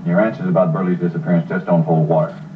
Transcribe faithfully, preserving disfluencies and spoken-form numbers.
Your answers about Burley's disappearance just don't hold water.